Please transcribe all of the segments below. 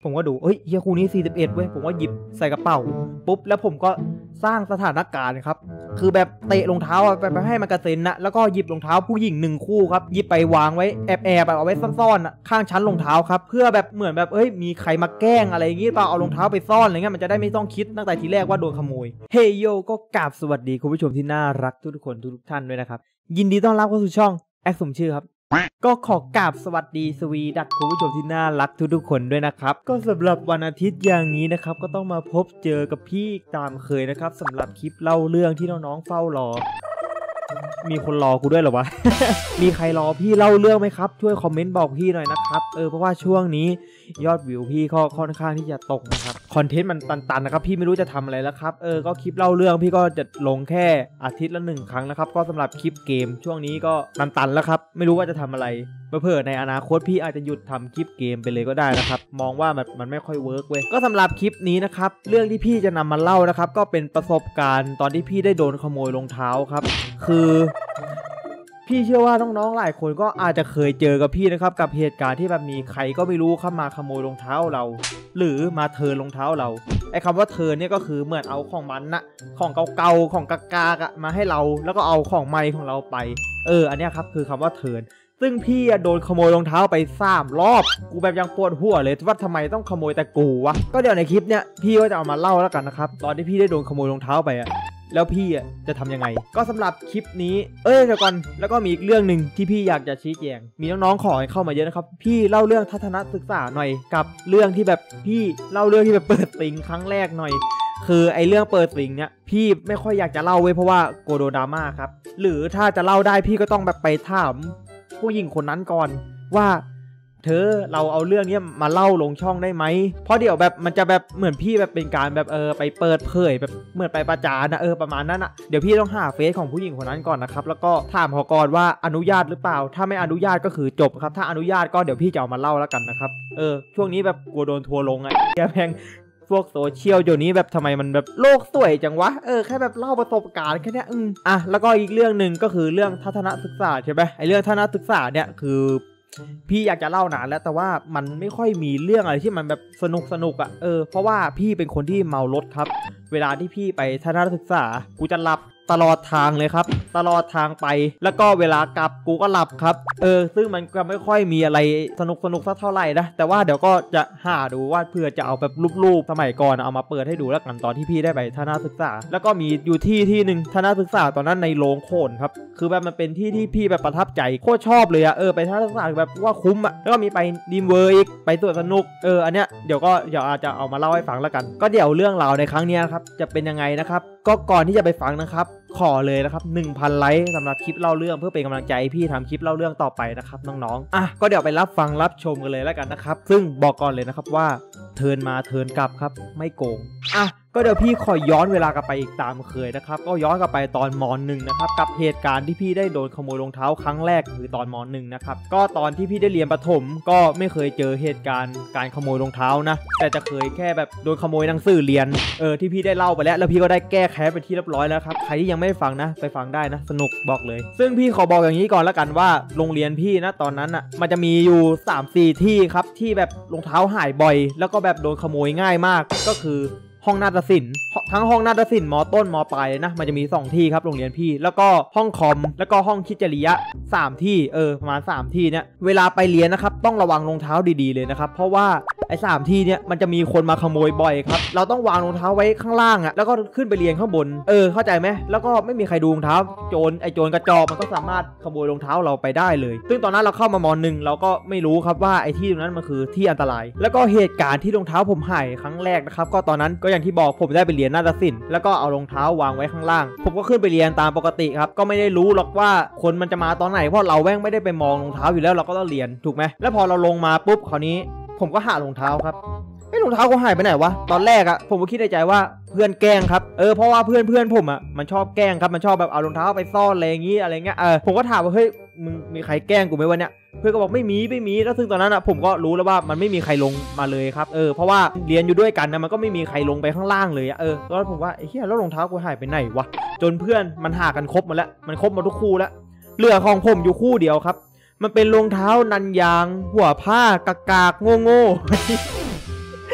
ผมก็ดูเฮ้ยเฮียคู่นี้41เว้ยผมก็หยิบใส่กระเป๋าปุ๊บแล้วผมก็สร้างสถานการณ์ครับคือแบบเตะรองเท้าไปให้มันกระเซ็นนะแล้วก็หยิบรองเท้าผู้หญิง1คู่ครับหยิบไปวางไว้แอบเอาไว้ซ่อนๆข้างชั้นรองเท้าครับเพื่อแบบเหมือนแบบมีใครมาแกล้งอะไรอย่างงี้เปล่าเอารองเท้าไปซ่อนอะไรเงี้ยมันจะได้ไม่ต้องคิดตั้งแต่ทีแรกว่าโดนขโมยเฮยโยก็กราบสวัสดีคุณผู้ชมที่น่ารักทุกคนทุกท่านด้วยนะครับยินดีต้อนรับเข้าสู่ช่องแอคสมชื่อครับก็ขอกราบสวัสดีสวีดักคุณผู้ชมที่น่ารักทุกคนด้วยนะครับก็สำหรับวันอาทิตย์อย่างนี้นะครับก็ต้องมาพบเจอกับพี่ตามเคยนะครับสำหรับคลิปเล่าเรื่องที่น้องๆเฝ้ารอมีคนรอกูด้วยเหรอวะ มีใครรอพี่เล่าเรื่องไหมครับช่วยคอมเมนต์บอกพี่หน่อยนะครับเพราะว่าช่วงนี้ยอดวิวพี่ก็ค่อนข้างที่จะตกนะครับคอนเทนต์มันตันนะครับพี่ไม่รู้จะทำอะไรแล้วครับก็คลิปเล่าเรื่องพี่ก็จะลงแค่อาทิตย์ละ1 ครั้งนะครับก็สำหรับคลิปเกมช่วงนี้ก็ตันแล้วครับไม่รู้ว่าจะทำอะไรเผื่อในอนาคตพี่อาจจะหยุดทำคลิปเกมไปเลยก็ได้นะครับมองว่ามันไม่ค่อยเวิร์กเว้ยก็สำหรับคลิปนี้นะครับเรื่องที่พี่จะนำมาเล่านะครับก็เป็นประสบการณ์ตอนที่พี่ได้โดนขโมยรองเท้าครับคือพี่เชื่อว่าน้องๆหลายคนก็อาจจะเคยเจอกับพี่นะครับกับเหตุการณ์ที่แบบมีใครก็ไม่รู้เข้ามาขโมยรองเท้าเราหรือมาเทิร์นรองเท้าเราไอ้คำว่าเทิร์นเนี่ยก็คือเหมือนเอาของมันนะของเก่าๆของกากๆมาให้เราแล้วก็เอาของใหม่ของเราไปอันนี้ครับคือคำว่าเทิร์นซึ่งพี่โดนขโมยรองเท้าไป3 รอบกูแบบยังปวดหัวเลยว่าทำไมต้องขโมยแต่กูวะก็เดี๋ยวในคลิปเนี้ยพี่ก็จะเอามาเล่าแล้วกันนะครับตอนที่พี่ได้โดนขโมยรองเท้าไปแล้วพี่จะทำยังไงก็สำหรับคลิปนี้เดี๋ยวก่อนแล้วก็มีอีกเรื่องหนึ่งที่พี่อยากจะชี้แจงมีน้องๆขอให้เข้ามาเยอะนะครับพี่เล่าเรื่องทัศนศึกษาหน่อยกับเรื่องที่แบบพี่เล่าเรื่องที่แบบเปิดซิงครั้งแรกหน่อยคือไอเรื่องเปิดซิงเนี่ยพี่ไม่ค่อยอยากจะเล่าเว้ยเพราะว่าโกโดดราม่าครับหรือถ้าจะเล่าได้พี่ก็ต้องแบบไปถามผู้หญิงคนนั้นก่อนว่าเราเอาเรื่องนี้มาเล่าลงช่องได้ไหมเพราะเดี๋ยวแบบมันจะแบบเหมือนพี่แบบเป็นการแบบไปเปิดเผยแบบเหมือนไปประจานนะประมาณนั้นเดี๋ยวพี่ต้องหาเฟซของผู้หญิงคนนั้นก่อนนะครับแล้วก็ถามเขาก่อนว่าอนุญาตหรือเปล่าถ้าไม่อนุญาตก็คือจบครับถ้าอนุญาตก็เดี๋ยวพี่จะเอามาเล่าแล้วกันนะครับช่วงนี้แบบกลัวโดนทัวลงแกแพงพวกโซเชียลเดี๋ยวนี้แบบทำไมมันแบบโลกสวยจังวะแค่แบบเล่าประสบการณ์แค่นี้แล้วก็อีกเรื่องหนึ่งก็คือเรื่องทัศนศึกษาใช่ไหมไอเรื่องทัศนศึกษาเนี่ยคือพี่อยากจะเล่านานแล้วแต่ว่ามันไม่ค่อยมีเรื่องอะไรที่มันแบบสนุกเพราะว่าพี่เป็นคนที่เมารถครับเวลาที่พี่ไปทัศนศึกษากูจะหลับตลอดทางเลยครับตลอดทางไปแล้วก็เวลากลับกูก็หลับครับซึ่งมันก็ไม่ค่อยมีอะไรสนุกสักเท่าไหร่นะแต่ว่าเดี๋ยวก็จะหาดูว่าเพื่อจะเอาแบบรูปสมัยก่อนเอามาเปิดให้ดูแล้วกันตอนที่พี่ได้ไปทัศนศึกษาแล้วก็มีอยู่ที่หนึ่งทัศนศึกษาตอนนั้นในโรงโขนครับคือแบบมันเป็นที่ที่พี่แบบประทับใจโคตรชอบเลยไปทัศนศึกษาแบบว่าคุ้มแล้วก็มีไปดีมเวอร์อีกไปสวนสนุกอันเนี้ยเดี๋ยวอาจจะเอามาเล่าให้ฟังแล้วกันก็เดี๋ยวเรื่องราวในครั้งนี้ครับจะเป็นยังไงนะครับก็ก่อนที่จะไปฟังนะครับขอเลยนะครับ 1,000 ไลค์สำหรับคลิปเล่าเรื่องเพื่อเป็นกำลังใจให้พี่ทำคลิปเล่าเรื่องต่อไปนะครับน้องๆก็เดี๋ยวไปรับฟังรับชมกันเลยแล้วกันนะครับซึ่งบอกก่อนเลยนะครับว่าเทิร์นมาเทิร์นกลับครับไม่โกงก็เดี๋ยวพี่ขอย้อนเวลากลับไปอีกตามเคยนะครับก็ย้อนกลับไปตอนม.1นะครับกับเหตุการณ์ที่พี่ได้โดนขโมยรองเท้าครั้งแรกคือตอนม.1นะครับก็ตอนที่พี่ได้เรียนประถมก็ไม่เคยเจอเหตุการณ์การขโมยรองเท้านะแต่จะเคยแค่แบบโดนขโมยหนังสือเรียนที่พี่ได้เล่าไปแล้วพี่ก็ได้แก้แค้นไปที่เรียบร้อยแล้วครับใครที่ยังไม่ได้ฟังนะไปฟังได้นะสนุกบอกเลยซึ่งพี่ขอบอกอย่างนี้ก่อนแล้วกันว่าโรงเรียนพี่นะตอนนั้นมันจะมีอยู่ 3-4 ที่ครับที่แบบรองเท้าหายบ่อยแล้วก็แบบโดนขโมยง่ายมากก็คือห้องนาฏศิลป์ทั้งห้องนาฏศิลป์ม.ต้นม.ปลายนะมันจะมี2 ที่ครับโรงเรียนพี่แล้วก็ห้องคอมแล้วก็ห้องคิดจริยะ3 ที่ประมาณ3 ที่เนี่ยเวลาไปเรียนนะครับต้องระวังรองเท้าดีๆเลยนะครับเพราะว่าไอ้3 ที่เนี่ยมันจะมีคนมาขโมยบ่อยครับเราต้องวางรองเท้าไว้ข้างล่างแล้วก็ขึ้นไปเรียนข้างบนเข้าใจไหมแล้วก็ไม่มีใครดูรองเท้าโจรกระจอกมันก็สามารถขโมยรองเท้าเราไปได้เลยซึ่งตอนนั้นเราเข้ามาม.1เราก็ไม่รู้ครับว่าไอ้ที่ตรงนั้นมันคือที่อันตรายแล้วก็เหตุการณ์ที่รองเท้าผมหายครั้งแรกนะครับก็ตอนนั้นก็อย่างที่บอกผมได้ไปเรียนนาฏศิลป์แล้วก็เอารองเท้าวางไว้ข้างล่างผมก็ขึ้นไปเรียนตามปกติครับก็ไม่ได้รู้หรอกว่าคนมันจะมาตอนไหนเพราะเราแม่งไม่ได้ไปมองรองเท้าอยู่แล้วเราก็ต้องเรียนถูกไหมแล้วพอเราลงมาปุ๊บคราวนี้ผมก็หารองเท้าครับรองเท้ากูหายไปไหนวะตอนแรกผมก็คิดในใจว่าเพื่อนแกล้งครับเพราะว่าเพื่อนผมมันชอบแกล้งครับมันชอบแบบเอารองเท้าไปซ่อนอะไรอย่างงี้อะไรเงี้ยผมก็ถามว่าเฮ้ยมึงมีใครแกล้งกูไหมวันเนี้ยเพื่อนก็บอกไม่มีแล้วซึ่งตอนนั้นผมก็รู้แล้วว่ามันไม่มีใครลงมาเลยครับเพราะว่าเรียนอยู่ด้วยกันนะมันก็ไม่มีใครลงไปข้างล่างเลยแล้วผมว่าไอ้เหี้ยแล้วรองเท้ากูหายไปไหนวะจนเพื่อนมันหากันครบมาแล้วมันครบมาทุกคู่แล้วเหลือของผมอยู่คู่เดียวครับมันเป็นรองเท้านันยางหัวผ้ากากโง่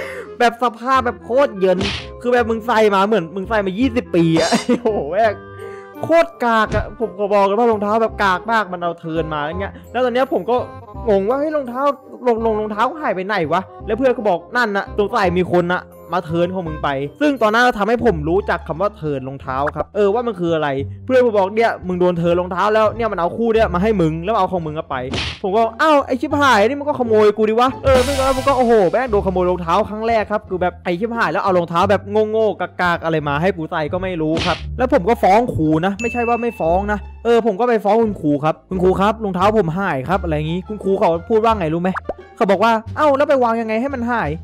แบบสภาพแบบโคตรเยินคือแบบมึงใส่มาเหมือนมึงใส่มา20 ปีอะโอ้โหแม่งโคตรกากอะผมก็บอกเลยว่ารองเท้าแบบกากมากมันเอาเทิร์นมาอย่างเงี้ยแล้วตอนเนี้ยผมก็งงว่าเฮ้ยรองเท้ารองเท้าหายไปไหนวะแล้วเพื่อนก็บอกนั่นนะสงสัยมีคนนะมาเทิร์นของมึงไปซึ่งตอนนั้นทำให้ผมรู้จักคำว่าเทิร์นรองเท้าครับว่ามันคืออะไรเพื่อนผมบอกเนี่ยมึงโดนเทิร์นรองเท้าแล้วเนี่ยมันเอาคู่เนี่ยมาให้มึงแล้วเอาของมึงไปผมก็อ้าวไอชิบหายนี่มันก็ขโมยกูดิวะไม่ก็มันก็โอ้โหแม่งโดนขโมยรองเท้าครั้งแรกครับคือแบบไอชิบหายแล้วเอารองเท้าแบบโง่ๆกากๆอะไรมาให้กูใส่ก็ไม่รู้ครับแล้วผมก็ฟ้องครูนะไม่ใช่ว่าไม่ฟ้องนะผมก็ไปฟ้องคุณครูครับคุณครูครับรองเท้าผมหายครับอะไรอย่างงี้คุณครูเขาพูดว่าไงรู้ไหมเขาบอกว่าเอ้าแล้วไปวางยังไงให้มันหาย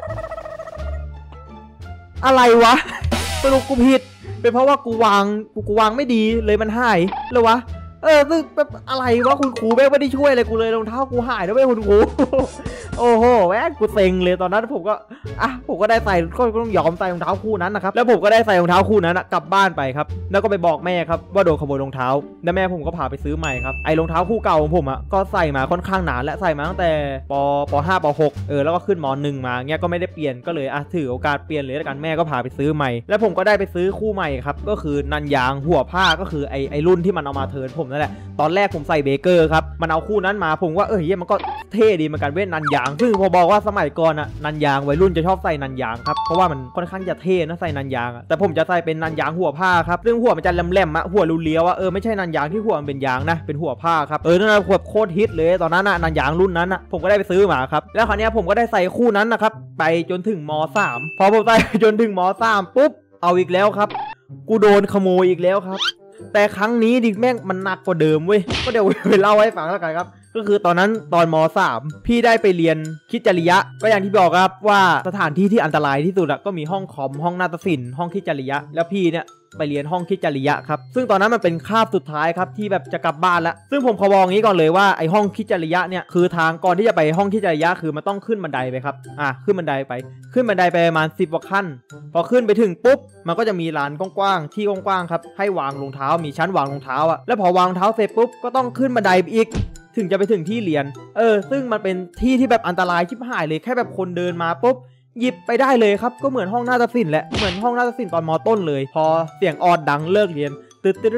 อะไรวะสรุปกูผิดเป็นเพราะว่ากูวางไม่ดีเลยมันหายเลยวะซึ่งแบบอะไรวะคุณครูแม่งไม่ได้ช่วยอะไรกูเลยรองเท้ากูหายแล้วเว้ยคุณครูโอ้โหแม่งกูเซ็งเลยตอนนั้นผมก็ได้ใส่ก็ต้องยอมใส่รองเท้าคู่นั้นนะครับแล้วผมก็ได้ใส่รองเท้าคู่นั้นกลับบ้านไปครับแล้วก็ไปบอกแม่ครับว่าโดนขโมยรองเท้าแล้วแม่ผมก็พาไปซื้อใหม่ครับไอ้รองเท้าคู่เก่าของผมก็ใส่มาค่อนข้างนานและใส่มาตั้งแต่ป .5 ป .6 แล้วก็ขึ้นม .1 มาเงี้ยก็ไม่ได้เปลี่ยนก็เลยถือโอกาสเปลี่ยนเลยแล้วกันแม่ก็พาไปซื้อใหม่แล้วผมก็ได้ไปซื้อคู่ใหม่ครับก็คือนันยางหัวผ้าก็คือไอ้รุ่นที่มันเอามาเทิร์นผมนั่นแหละตอนแรกผมใส่เบเกอร์ครับมันเอาคู่นั้นมาผมว่ามันก็เท่ดีเหมือนกันเว้ยนันยางซึ่งพอบอกว่าสมัยก่อนนันยางวัยรุ่นจะชอบใส่นันยางครับเพราะว่ามันค่อนข้างจะเท่นะใส่นันยางแต่ผมจะใส่เป็นนันยางหัวผ้าครับซึ่งหัวมันจะแหลมๆหัวรูเลี้ยวไม่ใช่นันยางที่หัวมันเป็นยางนะเป็นหัวผ้าครับนั่นนะโคตรฮิตเลยตอนนั้นนันยางรุ่นนั้นผมก็ได้ไปซื้อมาครับแล้วคราวนี้ผมก็ได้ใส่คู่นั้นนะครับไปจนถึงม .3 พอผมใส่จนถึงม .3 ปุ๊บเอาอีกแล้วครับกูโดนขโมยอีกแล้วครับแต่ครั้งนี้ดิแม่งมันหนักกว่าเดิมเว้ยก็เดี๋ยวไปเล่าให้ฟังแล้วกันครับก็คือตอนนั้นตอนม .3 พี่ได้ไปเรียนคิดจริยะก็อย่างที่บอกครับว่าสถานที่ที่อันตรายที่สุดก็มีห้องคอมห้องนาฏศิลป์ห้องคิดจริยะแล้วพี่เนี่ยไปเรียนห้องคิดจริยะครับซึ่งตอนนั้นมันเป็นคาบสุดท้ายครับที่แบบจะกลับบ้านแล้วซึ่งผมขอบอกงี้ก่อนเลยว่าไอห้องคิดจริยะเนี่ยคือทางก่อนที่จะไปห้องคิดจริยะคือมันต้องขึ้นบันไดไปครับขึ้นบันไดไปประมาณ10 กว่าขั้นพอขึ้นไปถึงปุ๊บมันก็จะมีลานกว้างๆที่กว้างๆครับให้วางรองเท้ามีชั้นวางรองเท้าแล้วพอวางรองเท้าเสร็จปุ๊บก็ต้องขึ้นบันไดไปอีกถึงจะไปถึงที่เรียนซึ่งมันเป็นที่ที่แบบอันตรายชิบหายเลยแค่แบบคนเดินมาปุ๊บหยิบไปได้เลยครับก็เหมือนห้องนาฏศิลป์แหละเหมือนห้องนาฏศิลป์ตอนม.ต้นเลยพอเสียงออดดังเลิกเรียนตึ๊ด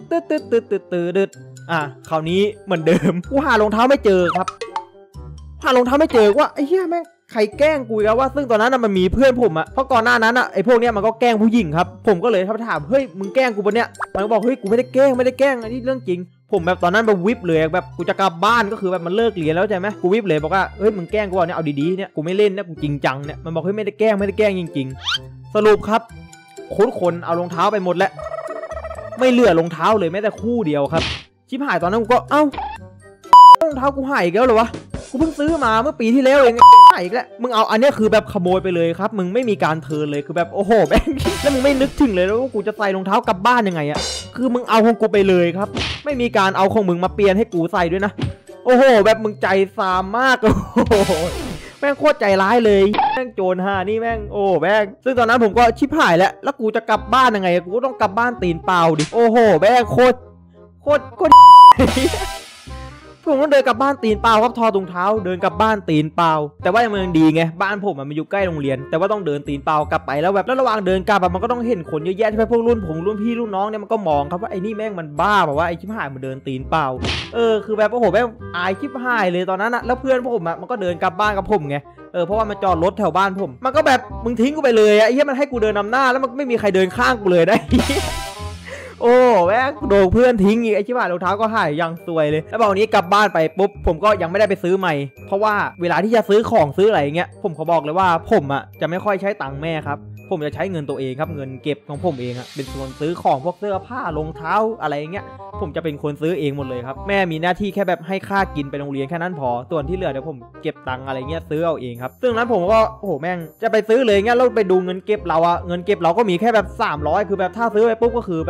คราวนี้เหมือนเดิมกูหารองเท้าไม่เจอครับหารองเท้าไม่เจอว่าไอ้เหี้ยแม่งใครแกล้งกูแล้วว่าซึ่งตอนนั้นมันมีเพื่อนผมเพราะก่อนหน้านั้นไอ้พวกเนี้ยมันก็แกล้งผู้หญิงครับผมก็เลยถามเฮ้ยมึงแกล้งกูปะเนี่ยมันก็บอกเฮ้ยกูไม่ได้แกล้งอันนี้เรื่องจริงผมแบบตอนนั้นแบบวิบเลยแบบกูจะกลับบ้านก็คือแบบมันเลิกเรียนแล้วใช่ไหมกูวิบเลยบอกว่าเฮ้ยมึงแกล้งกูเนี่ยเอาดีๆเนี่ยกูไม่เล่นนะกูจริงจังเนี่ยมันบอกเฮ้ยไม่ได้แกล้งจริงๆสรุปครับคนเอารองเท้าไปหมดแล้วไม่เหลือรองเท้าเลยแม้แต่คู่เดียวครับชิบหายตอนนั้นกูก็รองเท้ากูหายอีกแล้วเหรอวะกูเพิ่งซื้อมาเมื่อปีที่แล้วเองหายอีกแล้วมึงเอาอันนี้คือแบบขโมยไปเลยครับมึงไม่มีการเทิร์นเลยคือแบบโอ้โหแม่งแล้วมึงไม่นึกถึงเลยว่ากูจะใส่รองเท้ากลับบ้านยังไงคือมึงเอาของกูไปเลยครับไม่มีการเอาของมึงมาเปลี่ยนให้กูใส่ด้วยนะโอ้โหแบบมึงใจซามมากโอ้โหแม่งโคตรใจร้ายเลยแม่งโจรนี่แม่งโอ้แม่งซึ่งตอนนั้นผมก็ชิบหายแล้วกูจะกลับบ้านยังไงกูต้องกลับบ้านตีนเปล่าดิโอ้โหแม่งโคตรผมต้องเดินกลับบ้านตีนเปล่าครับทอดรองเท้าเดินกลับบ้านตีนเปล่าแต่ว่ายังดีไงบ้านผมมันอยู่ใกล้โรงเรียนแต่ว่าต้องเดินตีนเปล่ากลับไปแล้วแบบแล้วระหว่างเดินกลับมันก็ต้องเห็นคนเยอะแยะที่พวกรุ่นพี่รุ่นน้องเนี่ยมันก็มองครับว่าไอ้นี่แม่งมันบ้าแบบว่าไอ้ชิบหายมันเดินตีนเปล่าคือแบบโอ้โหแม่งอายชิบหายเลยตอนนั้นแล้วเพื่อนผมมันก็เดินกลับบ้านกับผมไงเพราะว่ามันจอดรถแถวบ้านผมมันก็แบบมึงทิ้งกูไปเลยไอ้เหี้ยมันให้กูเดินนำหน้าแล้วมันไม่มีใครเดินข้างกูเลยได้โอ้แม่โดนเพื่อนทิ้งอีกไอ้ชิบหายรองเท้าก็หายยังซวยเลยแล้วบอกนี้กลับบ้านไปปุ๊บผมก็ยังไม่ได้ไปซื้อใหม่เพราะว่าเวลาที่จะซื้อของซื้ออะไรเงี้ยผมเขาบอกเลยว่าผมจะไม่ค่อยใช้ตังค์แม่ครับผมจะใช้เงินตัวเองครับเงินเก็บของผมเองเป็นส่วนซื้อของพวกเสื้อผ้ารองเท้าอะไรเงี้ยผมจะเป็นคนซื้อเองหมดเลยครับแม่มีหน้าที่แค่แบบให้ค่ากินไปโรงเรียนแค่นั้นพอส่วนที่เหลือเดี๋ยวผมเก็บตังค์อะไรเงี้ยซื้อเอาเองครับซึ่งนั้นผมก็โอ้โหแม่งจะไปซื้อเลยเงี้ยเราไปดูเงินเก็บเราเงินเก็บเราก็มีแค่แบบ300คือแบบถ้าซื้อไปปุ๊บก็คือแบบเงินเก็บ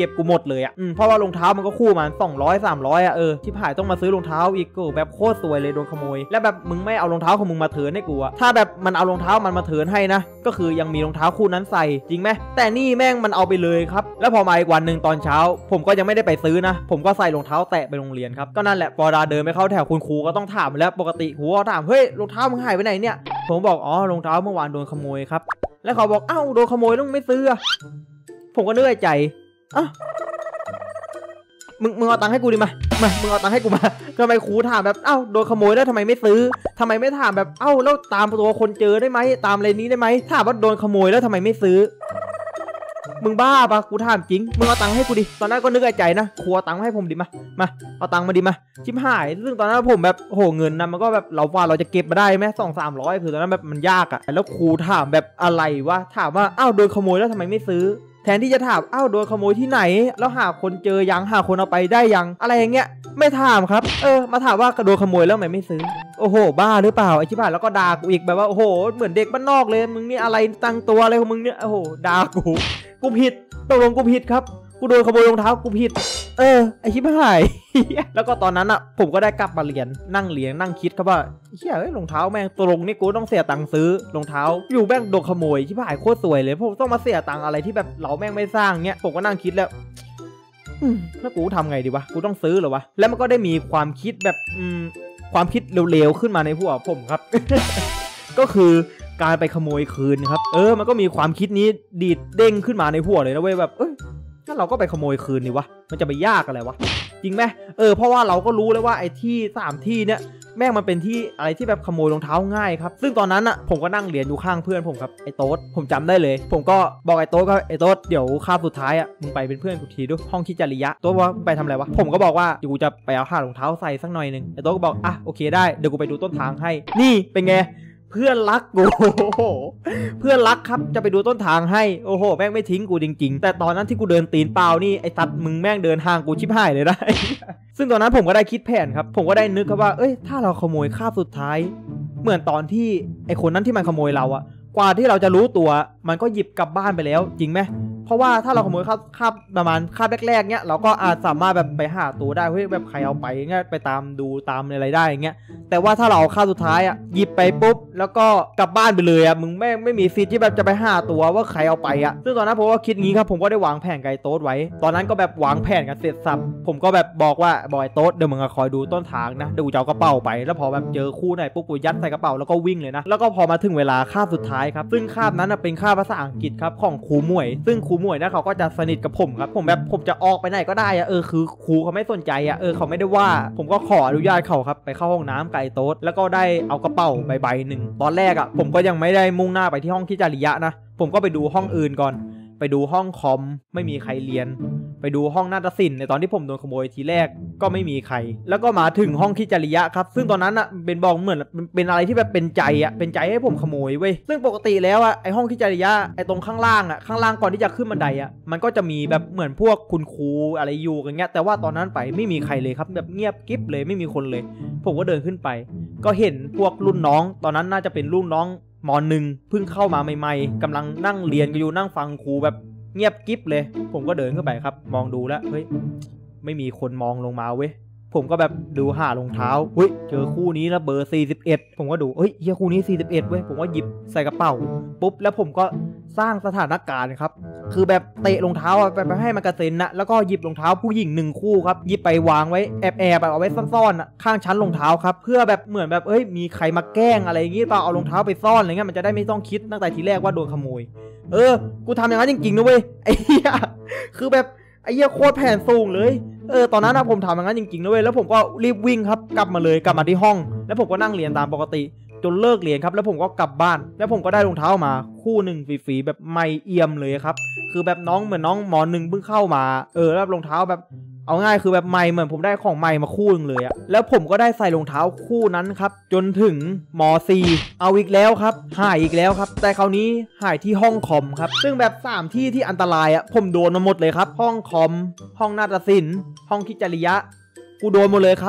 ก็บกูหมดเลยอ่ะเพราะว่ารองเท้ามันก็คู่มัน200-300อ่ะชิบหายต้องมาซื้อรองเท้าอีกก็แบบโคตรซวยเลยโดนขโมยแล้วแบบมึงไม่เอารองเท้าของมึงมาเทิร์นให้กูอ่ะถ้าแบบมันเอารองเท้ามันมาเทิร์นให้นะก็คือยังมีรองเท้าคู่นั้นใส่จริงไหมแต่นี่แม่งมันเอาไปเลยครับแล้วพอมาอีกวันหนึ่งตอนเช้าผมก็ยังไม่ได้ไปซื้อนะผมก็ใส่รองเท้าแตะไปโรงเรียนครับก็นั่นแหละพอเดินไปเข้าแถวคุณครูก็ต้องถามแล้วปกติครูก็ถามเฮ้ยรองเท้ามึงหายไปไหนเนี่ยผมบอกอ๋อรองเท้าเมื่อวานโดนขโมยครับแล้วเขาบอกเอ้าโดนขโมยต้องไม่ซื้อผมก็นึกในใจอ่ะมึงเอาตังค์ให้กูดิมามึงเอาตังค์ให้กูมาทำไมครูถามแบบเอ้าโดนขโมยแล้วทำไมไม่ซื้อทำไมไม่ถามแบบเอ้าแล้วตามตัวคนเจอได้ไหมตามอะไรนี้ได้ไหมถามว่าโดนขโมยแล้วทำไมไม่ซื้อมึงบ้าปะกูถามจริงมึงเอาตังค์ให้กูดิตอนนั้นก็นึกในใจนะครูเอาตังค์ให้ผมดิมาเอาตังค์มาดิมาชิบหายซึ่งตอนนั้นผมแบบโหเงินนะมันก็แบบเราจะเก็บมาได้ไหม200-300คือตอนนั้นแบบมันยากอะแล้วครูถามแบบอะไรวะถามว่าเอ้าโดนขโมยแล้วทำไมไม่ซื้อแทนที่จะถามโดนขโมยที่ไหนแล้วหาคนเจอยังหาคนเอาไปได้ยังอะไรอย่างเงี้ยไม่ถามครับมาถามว่าโดนขโมยแล้วทำไมไม่ซื้อโอ้โหบ้าหรือเปล่าไอ้ชิบหายแล้วก็ด่ากูอีกแบบว่าโอ้โหเหมือนเด็กบ้านนอกเลยมึงนี่อะไรตั้งตัวอะไรของมึงเนี่ยโอ้โหด่ากูผิดตกลงกูผิดครับกูโดนขโมยรองเท้ากูผิดไอชิบหาย แล้วก็ตอนนั้นอ่ะผมก็ได้กลับมาเรียนนั่งคิดครับว่าเฮียรองเท้าแม่งตกลงนี่กูต้องเสียตังค์ซื้อรองเท้าอยู่แม่งโดนขโมยชิบหายโคตรสวยเลยผมต้องมาเสียตังค์อะไรที่แบบเราแม่งไม่สร้างเงี้ยผมก็นั่งคิดแล้วแล้วกูทำไงดีวะกูต้องซื้อเหรอวะแล้วมันก็ได้มีความคิดแบบความคิดเร็วๆขึ้นมาในหัวผมครับ ก็คือการไปขโมยคืนครับมันก็มีความคิดนี้ดีดเด้งขึ้นมาในหัวเลยนะเว้ยแบบถ้าเราก็ไปขโมยคืนนี่วะมันจะไปยากอะไรวะจริงไหมเพราะว่าเราก็รู้แล้วว่าไอ้ที่3ที่เนี่ยแม่งมันเป็นที่อะไรที่แบบขโมยรองเท้าง่ายครับซึ่งตอนนั้นอ่ะผมก็นั่งเรียนอยู่ข้างเพื่อนผมครับไอ้โต๊ดผมจำได้เลยผมก็บอกไอ้โต๊ดก็ไอ้โต๊ดเดี๋ยวคาบสุดท้ายอ่ะมึงไปเป็นเพื่อนกูทีด้วยห้องคิดจริยะโต๊ดว่ามึงไปทำอะไรวะผมก็บอกว่าเดี๋ยวกูจะไปเอาหารองเท้าใส่สักหน่อยนึงไอ้โต๊ดก็บอกโอเคได้เดี๋ยวกูไปดูต้นทางให้นี่เป็นไงเพื่อนรักกูเพื่อนรักครับจะไปดูต้นทางให้โอ้โหแม่งไม่ทิ้งกูจริงๆแต่ตอนนั้นที่กูเดินตีนเปล่านี่ไอ้ตัดมึงแม่งเดินห่างกูชิบหายเลยได้ซึ่งตอนนั้นผมก็ได้คิดแผนครับผมก็ได้นึกครับว่าถ้าเราขโมยคาบสุดท้ายเหมือนตอนที่ไอ้คนนั้นที่มันขโมยเราอะกว่าที่เราจะรู้ตัวมันก็หยิบกลับบ้านไปแล้วจริงไหมเพราะว่าถ้าเราขโมยคาบประมาณคาบแรกๆเนี้ยเราก็อาจสามารถแบบไปหาตัวได้เฮ้ยแบบใครเอาไปเงี้ยไปตามดูตามอะไรได้อย่างเงี้ยแต่ว่าถ้าเราคาบสุดท้ายอ่ะหยิบไปปุ๊บแล้วก็กลับบ้านไปเลยอ่ะมึงไม่มีสิทธิ์ที่แบบจะไปหาตัวว่าใครเอาไปอ่ะซึ่งตอนนั้นผมก็คิดงี้ครับผมก็ได้วางแผนกับไอ้โต๊ดไว้ตอนนั้นก็แบบวางแผนกันเสร็จสับผมก็แบบบอกไอ้โต๊ดเดี๋ยวมึงคอยดูต้นทางนะเดี๋ยวกูจะเอากระเป๋าไปแล้วพอแบบเจอคู่ไหนปุ๊บกูยัดใส่กระเป๋าแล้วก็วิ่งเลยนะแล้วก็พอมาถึงเวลาคาบสุดท้ายครับซึ่งคาบนั้นเป็นคาบภาษาอังกฤษครับของครูหมวยซึ่งครูหมวยนะเขาก็จะสนิทกับผมครับผมจะออกไปไหนก็ได้อะคือครูเขาไม่สนใจอะเขาไม่ได้ว่าผมก็ขออนุญาตเขาครับไปเข้าห้องน้ำกับไอ้โต๊ดแล้วก็ได้เอากระเป๋าใบหนึ่งตอนแรกอะผมก็ยังไม่ได้มุ่งหน้าไปที่ห้องคิดจริยะนะผมก็ไปดูห้องอื่นก่อนไปดูห้องคอมไม่มีใครเรียนไปดูห้องนาฏศิลป์ในตอนที่ผมโดนขโมยทีแรกก็ไม่มีใครแล้วก็มาถึงห้องคิดจริยะครับซึ่งตอนนั้นอะเป็นบอกเหมือนเป็นอะไรที่แบบเป็นใจให้ผมขโมยเว้ยซึ่งปกติแล้วอะไอห้องคิดจริยะไอตรงข้างล่างก่อนที่จะขึ้นบันไดอะมันก็จะมีแบบเหมือนพวกคุณครูอะไรอยู่กันเงี้ยแต่ว่าตอนนั้นไปไม่มีใครเลยครับแบบเงียบกิ๊บเลยไม่มีคนเลยผมก็เดินขึ้นไปก็เห็นพวกรุ่นน้องตอนนั้นน่าจะเป็นรุ่นน้องม.1 เพิ่งเข้ามาใหม่ๆกำลังนั่งเรียนกันอยู่นั่งฟังครูแบบเงียบกิ๊บเลยผมก็เดินขึ้นไปครับมองดูแล้วเฮ้ยไม่มีคนมองลงมาเว้ยผมก็แบบดูหารองเท้าเฮ้ยเจอคู่นี้นะเบอร์41ผมก็ดูเฮ้ยเฮียคู่นี้41เว้ยผมก็หยิบใส่กระเป๋าปุ๊บแล้วผมก็สร้างสถานการณ์ครับคือแบบเตะรองเท้าไปให้มันกระเซ็นนะแล้วก็หยิบรองเท้าผู้หญิง1คู่ครับหยิบไปวางไว้แอบเอาไว้ซ่อนๆข้างชั้นรองเท้าครับเพื่อแบบเหมือนแบบมีใครมาแกล้งอะไรอย่างงี้เปล่าเอารองเท้าไปซ่อนอะไรเงี้ยมันจะได้ไม่ต้องคิดตั้งแต่ทีแรกว่าโดนขโมยกูทำอย่างนั้นจริงๆนะเว้ยไอ้เหี้ยคือแบบไอ้เหี้ยโคตรแผนสูงเลยตอนนั้นนะผมทำอย่างนั้นจริงๆนะเว้ยแล้วผมก็รีบวิ่งครับกลับมาที่ห้องแล้วผมก็นั่งเรียนตามปกติจนเลิกเรียนครับแล้วผมก็กลับบ้านแล้วผมก็ได้รองเท้ามาคู่หนึ่งฟรีๆแบบไม่เอี่ยมเลยครับคือแบบเหมือนน้องม.1 เพิ่งเข้ามาแล้วรองเท้าแบบเอาง่ายคือแบบใหม่เหมือนผมได้ของใหม่มาคู่นึงเลยอะแล้วผมก็ได้ใส่รองเท้าคู่นั้นครับจนถึงม.4 เอาอีกแล้วครับหายอีกแล้วครับแต่คราวนี้หายที่ห้องคอมครับซึ่งแบบ3ที่ที่อันตรายอะผมโดนมาหมดเลยครับห้องคอมห้องนาฏศิลป์ห้องคิดจริยะกูโดนหมดเลยครับ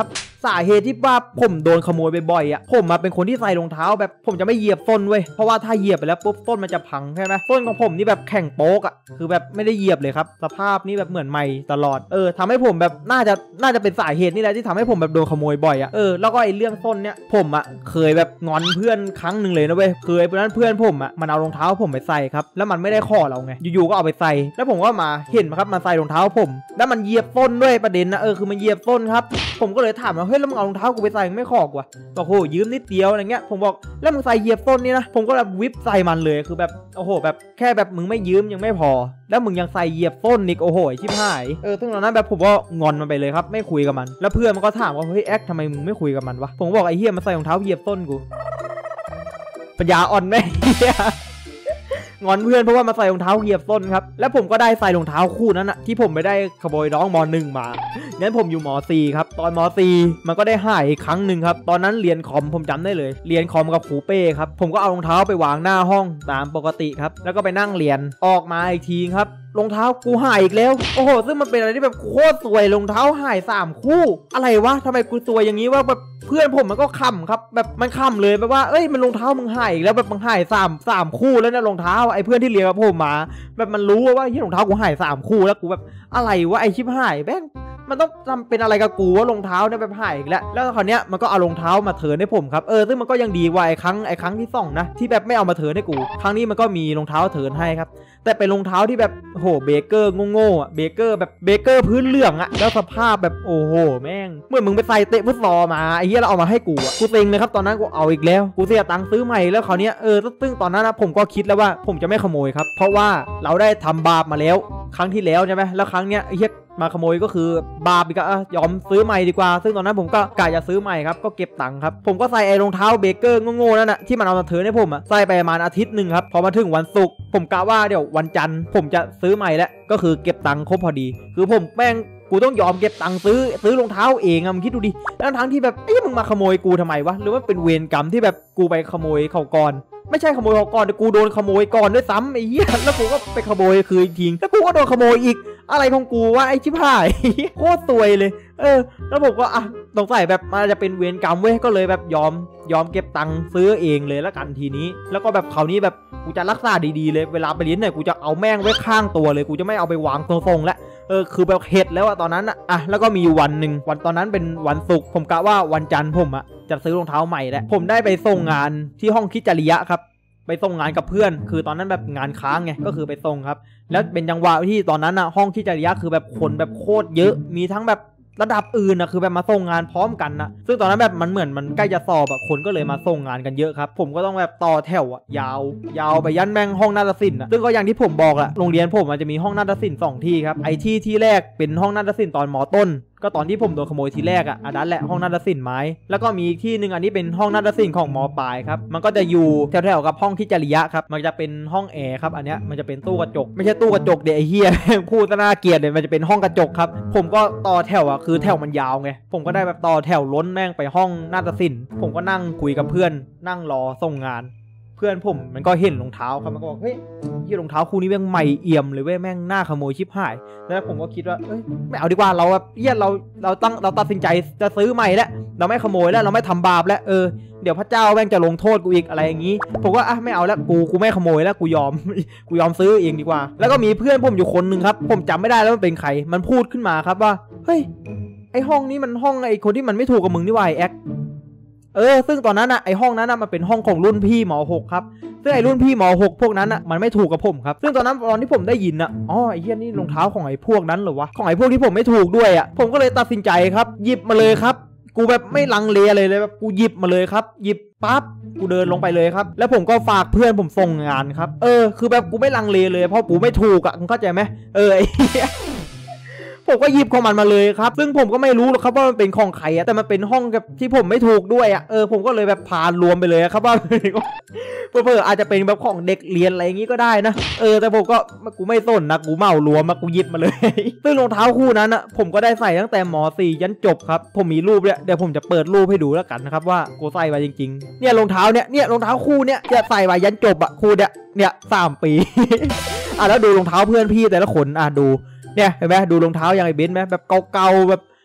สาเหตุที่ว่าผมโดนขโมยบ่อยๆอ่ะผมมาเป็นคนที่ใส่รองเท้าแบบผมจะไม่เหยียบส้นเว้ยเพราะว่าถ้าเหยียบไปแล้วปุ๊บส้นมันจะพังใช่ไหมส้นของผมนี่แบบแข็งโป๊กอ่ะคือแบบไม่ได้เหยียบเลยครับสภาพนี่แบบเหมือนใหม่ตลอดทำให้ผมแบบน่าจะเป็นสาเหตุนี่แหละที่ทำให้ผมแบบโดนขโมยบ่อยอ่ะแล้วก็ไอ้เรื่องส้นเนี้ยผมอ่ะเคยแบบงอนเพื่อนครั้งหนึ่งเลยนะเว้ยเคยเพราะนั้นเพื่อนผมอ่ะมันเอารองเท้าผมไปใส่ครับแล้วมันไม่ได้ข้อเราไงอยู่ๆก็เอาไปใส่แล้วผมก็มาเห็นครับมันใส่รองเท้าผมแล้วมันเหยียบส้นด้วยประเด็นนะคือมันเหยียบส้นครับผมก็เลยถามว่าเฮ้ยแล้วมึงเอารองเท้ากูไปใส่ไม่ข้อกว่าบอกโหยืมนิดเดียวอะไรเงี้ยผมบอกแล้วมึงใส่เหยียบส้นนี่นะผมก็แบบวิบใส่มันเลยคือแบบโอ้โหแบบแค่แบบมึงไม่ยืมยังไม่พอแล้วมึงยังใส่เหยียบส้นอีกโอ้โหชิบหายซึ่งตอนนั้นแบบผมก็งอนมันไปเลยครับไม่คุยกับมันแล้วเพื่อนมันก็ถามว่าเฮ้ยแอ๊กทำไมมึงไม่คุยกับมันวะผมบอกไอ้เหี้ยมันใส่รองเท้าเหยียบส้นกูปัญญาอ่อนไหมงอนเพื่อนเพราะว่ามาใส่รองเท้าเหยียบส้นครับแล้วผมก็ได้ใส่รองเท้าคู่นั้นอะที่ผมไม่ได้ขโมยน้องม.1 มางั้นผมอยู่ม.4 ครับตอนม.4 มันก็ได้หายอีกครั้งหนึ่งครับตอนนั้นเรียนคอมผมจำได้เลยเรียนคอมกับครูเป้ครับผมก็เอารองเท้าไปวางหน้าห้องตามปกติครับแล้วก็ไปนั่งเรียนออกมาอีกทีครับรองเท้ากูหายอีกแล้วโอ้โหซึ่งมันเป็นอะไรที่แบบโคตรสวยรองเท้าหาย3 คู่อะไรวะทำไมกูสวยอย่างนี้ว่าแบบเพื่อนผมมันก็ขำครับแบบมันขำเลยแบบว่าเอ้ยมันรองเท้ามึงหายอีกแล้วแบบมึงหาย3 คู่แล้วเนี่ยรองเท้าไอ้เพื่อนที่เรียนกับผมมาแบบมันรู้ว่าที่รองเท้ากูหาย3 คู่แล้วกูแบบอะไรวะไอ้ชิบหายแม่งมันต้องทำเป็นอะไรกับกูว่ารองเท้าเนี่ยแบบหายอีกแล้วคราวเนี้ยมันก็เอารองเท้ามาเทิร์นให้ผมครับซึ่งมันก็ยังดีกว่าไอ้ครั้งที่2นะที่แบบไม่เอามาเทิร์นให้กูครั้งนี้มันก็มีรองเท้าเทิร์นให้ครับแต่เป็นรองเท้าที่แบบโหเบเกอร์โง่ๆอ่ะเบเกอร์พื้นเหลืองอ่ะแล้วสภาพแบบโอ้โหแม่งเหมือนมึงไปใส่เตะฟุตซอลมาไอ้เหี้ยเราเอามาให้กูอ่ะกูเซ็งเลยครับตอนนั้นกูเอาอีกแล้วกูเสียตังค์ซื้อใหม่แล้วคราวเนี้ยซึ่งตอนนั้นนะผมก็คิดแล้วว่าผมจะไม่ขโมยครับเพราะว่าเราได้ทำบาปมาแล้วครั้งที่แล้วใช่ไหมแล้วครั้งเนี้ยไอ้เหี้ยมาขโมยก็คือบาปอีกอะยอมซื้อใหม่ดีกว่าซึ่งตอนนั้นผมก็กะจะซื้อใหม่ครับก็เก็บตังค์ครับผมก็ใส่ไอ้รองเท้าเบเกอร์โง่ๆนั่นน่ะที่มันเอามาเทิร์นให้ผมอะใส่ไปประมาณอาทิตย์หนึ่งครับพอมาถึงวันศุกร์ผมกะว่าเดี๋ยววันจันทร์ผมจะซื้อใหม่แล้วก็คือเก็บตังค์ครบพอดีคือผมแม่งกูต้องยอมเก็บตังค์ซื้อรองเท้าเองอะมึงคิดดูดิทั้งที่แบบมึงมาขโมยกูทำไมวะหรือว่าเป็นเวรกรรมที่แบบกูไปขโมยเขาก่อนไม่ใช่ขโมยเขาก่อนแต่กูโดนขโมยก่อนด้วยซ้ำไอ้เหี้ยแล้วกูก็ไปขโมยคืนทิ้งแล้วกูก็โดนขโมยอีกอะไรของกูวะไอ้ชิบหายโคตรซวยเลยแล้วผมก็สงสัยแบบมันจะเป็นเวรกรรมเว้ยก็เลยแบบยอมเก็บตังค์ซื้อเองเลยแล้วกันทีนี้แล้วก็แบบคราวนี้แบบกูจะรักษาดีๆเลยเวลาไปเรียนเนี่ยกูจะเอาแม่งไว้ข้างตัวเลยกูจะไม่เอาไปวางทรงๆแล้วคือแบบเห็ดแล้วอะตอนนั้นอะแล้วก็มีวันหนึ่งวันตอนนั้นเป็นวันศุกร์ผมกะว่าวันจันทร์ผมจะซื้อรองเท้าใหม่แล้วผมได้ไปส่งงานที่ห้องคิดจริยะครับไปส่งงานกับเพื่อนคือตอนนั้นแบบงานค้างไงก็คือไปส่งครับแล้วเป็นจังหวะที่ตอนนั้นห้องคิดจริยะคือแบบคนแบบโคตรเยอะมีทั้งแบบระดับอื่นคือแบบมาส่งงานพร้อมกันนะซึ่งตอนนั้นแบบมันเหมือนมันใกล้จะสอบคนก็เลยมาส่งงานกันเยอะครับผมก็ต้องแบบต่อแถวยาวไปยันแม่งห้องนาฏศิลป์ซึ่งก็อย่างที่ผมบอกแหละโรงเรียนผมมันจะมีห้องนาฏศิลป์2 ที่ครับไอที่แรกเป็นห้องนาฏศิลป์ตอนม.ต้นก็ตอนที่ผมโดนขโมยทีแรกอันนั้นแหละห้องนาฏศิลป์ไม้แล้วก็มีอีกที่หนึ่งอันนี้เป็นห้องนาฏศิลป์ของม.ปลายครับมันก็จะอยู่แถวๆกับห้องคิดจริยะครับมันจะเป็นห้องแอร์ครับอันเนี้ยมันจะเป็นตู้กระจกไม่ใช่ตู้กระจกเดี๋ยวไอ้เหี้ยพูดน่าเกลียดเลยมันจะเป็นห้องกระจกครับผมก็ต่อแถวคือแถวมันยาวไงผมก็ได้แบบต่อแถวล้นแม่งไปห้องนาฏศิลป์ผมก็นั่งคุยกับเพื่อนนั่งรอส่งงานเพื่อนผมมันก็เห็นรองเท้าครับมันก็บอกเฮ้ยยี่รองเท้าคู่นี้แม่งใหม่เอี่ยมเลยเว้ยแม่งน่าขโมยชิบหายแล้วผมก็คิดว่าไม่เอาดีกว่าเราแบบเราตัดสินใจจะซื้อใหม่แล้วเราไม่ขโมยแล้วเราไม่ทำบาปแล้วเดี๋ยวพระเจ้าแม่งจะลงโทษกูอีกอะไรอย่างนี้ผมก็ไม่เอาแล้วกูไม่ขโมยแล้วกูยอมซื้อเองดีกว่าแล้วก็มีเพื่อนผมอยู่คนนึงครับผมจำไม่ได้แล้วมันเป็นใครมันพูดขึ้นมาครับว่าเฮ้ยไอห้องนี้มันห้องไอคนที่มันไม่ถูกกับมึงนี่วายแอ๊กซึ่งตอนนั้นไอห้องนั้นมันเป็นห้องของรุ่นพี่ม.6 ครับซึ่งไอรุ่นพี่ม.6 พวกนั้นมันไม่ถูกกับผมครับซึ่งตอนที่ผมได้ยินไอเหี้ยนี่รองเท้าของไอพวกนั้นเหรอวะของไอพวกที่ผมไม่ถูกด้วยผมก็เลยตัดสินใจครับหยิบมาเลยครับกูแบบไม่ลังเลเลยแบบกูหยิบมาเลยครับหยิบปั๊บกูเดินลงไปเลยครับแล้วผมก็ฝากเพื่อนผมส่งงานครับคือแบบกูไม่ลังเลเลยเพราะกูไม่ถูกเข้าใจไหมไอผมก็หยิบของมันมาเลยครับซึ่งผมก็ไม่รู้หรอกครับว่ามันเป็นของใครแต่มันเป็นห้องกับที่ผมไม่ถูกด้วยผมก็เลยแบบพารวมไปเลยครับว่าเพื่ออาจจะเป็นแบบของเด็กเรียนอะไรอย่างงี้ก็ได้นะแต่ผมก็กูไม่สนนะกูเหมารวมกูหยิบมาเลยซึ่งรองเท้าคู่นั้นผมก็ได้ใส่ตั้งแต่ม.4 ยันจบครับผมมีรูปเนี่ยเดี๋ยวผมจะเปิดรูปให้ดูแล้วกันนะครับว่ากูใส่มาจริงๆเนี่ยรองเท้าเนี่ยรองเท้าคู่เนี่ยจะใส่มายันจบคู่เนี่ย3 ปีแล้วดูรองเท้าเพื่อนพี่แต่ละคนดูเนี่ยเห็นไหมดูรองเท้าอย่างไอ้เบนซ์ไหมแบบเก่าๆแบบ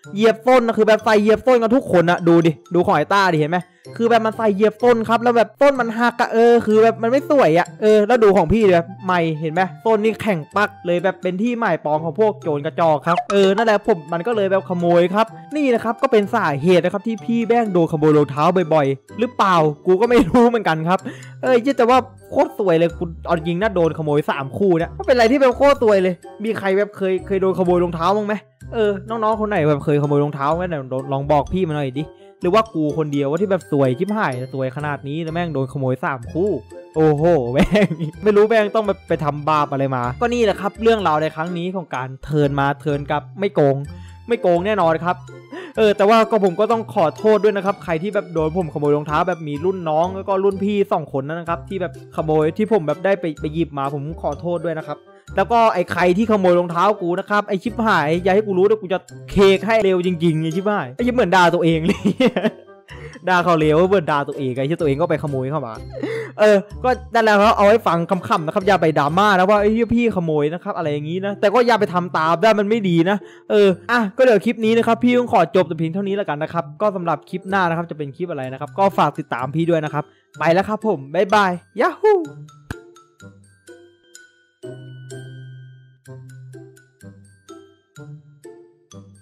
เหยียบส้นนะคือแบบใส่เหยียบส้นกันทุกคนอะดูดิดูของไอ้ต้าดิเห็นไหมคือแบบมันใส่เหยียบส้นครับแล้วแบบต้นมันหักอะคือแบบมันไม่สวยอะแล้วดูของพี่แบบใหม่เห็นไหมต้นนี่แข็งปักเลยแบบเป็นที่หมายปองของพวกโจรกระจอกครับนั่นแหละผมมันก็เลยแบบขโมยครับนี่นะครับก็เป็นสาเหตุนะครับที่พี่แบ้งโดนขโมยรองเท้าบ่อยๆหรือเปล่ากูก็ไม่รู้เหมือนกันครับแต่ว่าโคตรสวยเลยคุณเอาจริงนะโดนขโมย3 คู่เนี่ยก็เป็นอะไรที่แบบโคตรสวยเลยมีใครแบบเคยโดนขโมยรองเท้าบ้างไหมน้องๆคนไหนแบบเคยขโมยรองเท้าไหมเนี่ยลองบอกพี่มาหน่อยดิหรือว่ากูคนเดียวว่าที่แบบสวยชิบหายสวยขนาดนี้แล้วแม่งโดนขโมย3 คู่โอ้โหแม่งไม่รู้แม่งต้องไปทำบาปอะไรมาก็นี่แหละครับเรื่องราวในครั้งนี้ของการเทิร์นมาเทิร์นกลับไม่โกงแน่นอนครับแต่ว่าก็ผมก็ต้องขอโทษด้วยนะครับใครที่แบบโดนผมขโมยรองเท้าแบบมีรุ่นน้องแล้วก็รุ่นพี่2 คนนะครับที่แบบขโมยที่ผมแบบได้ไปหยิบมาผมขอโทษด้วยนะครับแล้วก็ไอ้ใครที่ขโมยรองเท้ากูนะครับไอ้ชิบหายอย่าให้กูรู้ด้วยกูจะเคกให้เร็วจริงๆไอ้ชิบหายไอ้ชิบเหมือนด่าตัวเองเลย ด่าเขาเร็วเหมือนด่าตัวเองไอ้ที่ตัวเองก็ไปขโมยเข้ามาก็นั่นแหละครับเอาไว้ฟังคำๆนะครับอย่าไปดราม่านะว่าไอ้พี่ขโมยนะครับอะไรอย่างนี้นะแต่ก็อย่าไปทำตามได้มันไม่ดีนะก็เดี๋ยวคลิปนี้นะครับพี่ต้องขอจบแต่เพียงเท่านี้แล้วกันนะครับก็สำหรับคลิปหน้านะครับจะเป็นคลิปอะไรนะครับก็ฝากติดตามพี่ด้วยนะครับไปแล้วครับผมบ๊ายบายยาฮู